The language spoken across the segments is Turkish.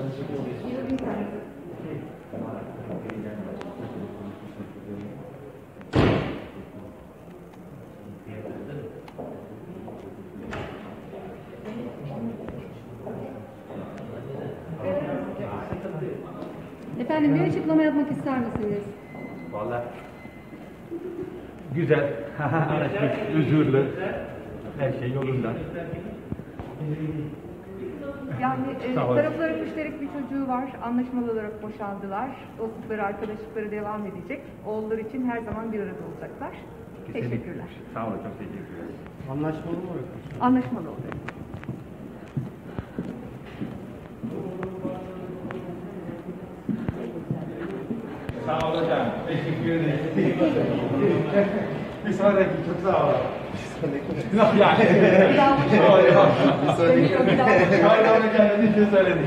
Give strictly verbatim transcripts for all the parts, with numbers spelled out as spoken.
Efendim bir açıklama yapmak ister misiniz? Vallahi güzel, huzurlu, her şey yolunda. Yani e, tarafların müşterek bir çocuğu var, anlaşmalı olarak boşandılar, dostlukları, arkadaşlıkları devam edecek. Oğulları için her zaman bir arada olacaklar. Kesinlikle. Teşekkürler. Sağ olun, çok teşekkürler. Anlaşmalı mı? Anlaşmalı olacak. Sağ olun hocam, teşekkür ederim. Bir sonraki çok sağ olun. Bir sonraki. Yani. Bir daha hoş Bir sonraki. Pardon hocam, ne için söyledim?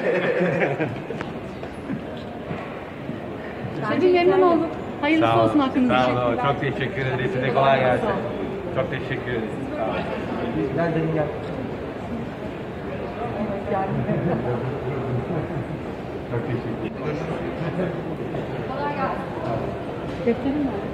Sevin memnun olduk. Hayırlısı Sağ olun. olsun hakkınızda. Sağ olun, çok teşekkür ederiz. Size kolay gelsin. Çok teşekkür ederiz. Sağ olun. Gel dedim gel. Çok teşekkür ederim. Kolay gelsin. Defterim var.